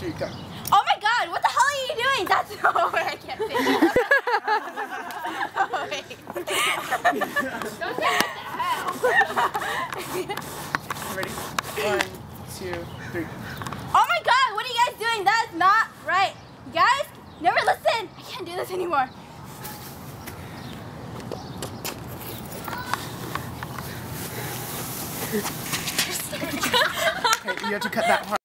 3, go. Oh my god, what the hell are you doing? That's no way, I can't say that. Oh, wait. Don't say what the hell. Ready? 1, 2, 3. Oh my god, what are you guys doing? That is not right. You guys, never listen. I can't do this anymore. Okay, you have to cut that part.